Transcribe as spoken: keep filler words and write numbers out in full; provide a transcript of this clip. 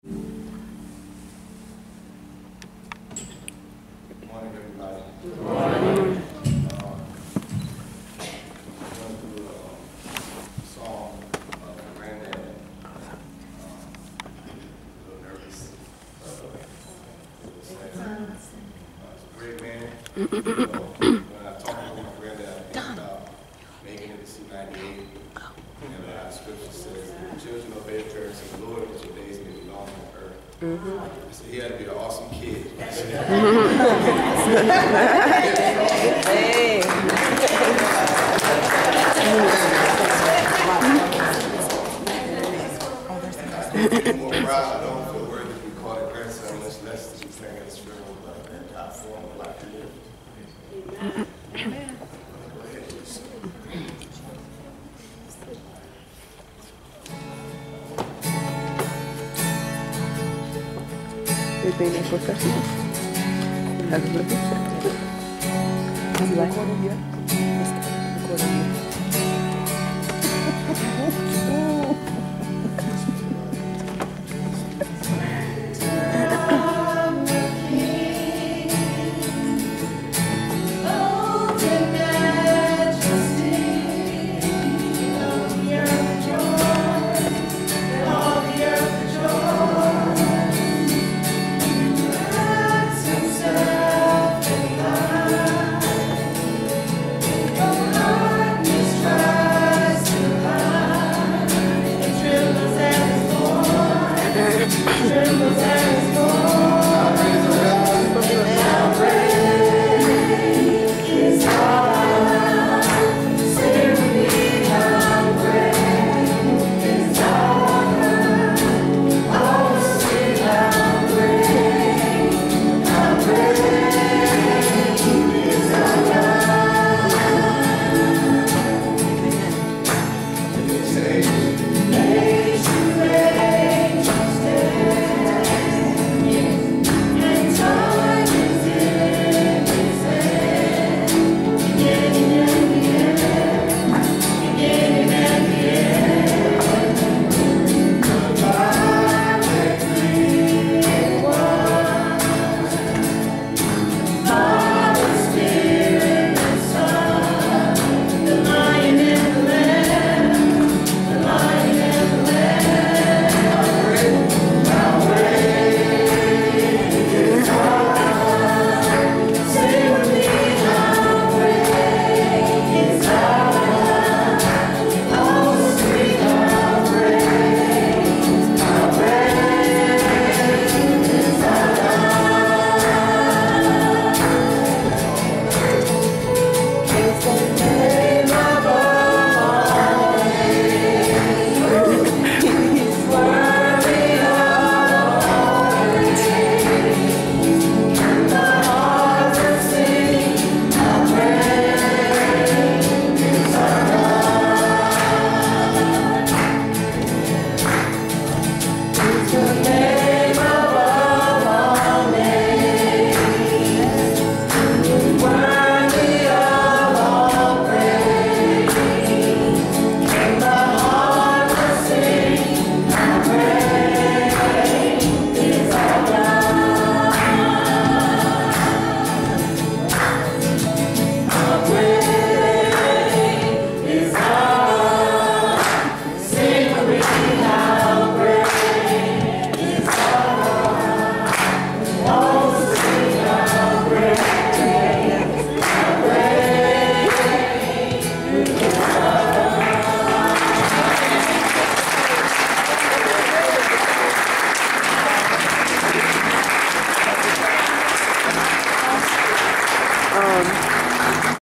Good morning, everybody. Good morning. Um, I'm going to do a song of my granddad. Um, a little nervous. Uh, he's a great man. You know, when I talk about my granddad, I think about making it to C ninety-eight. And uh, the scripture says, children obey parents of the Lord, that your days may be long on earth. Mm-hmm. So he had to be an awesome kid. Hey. I'm more proud. I don't feel worthy to be called a grandson, much less to be playing in this film and top form of life to live. Amen. Go ahead, please. Everything is professional. Has a little bit. Is it recording here? It's recording here.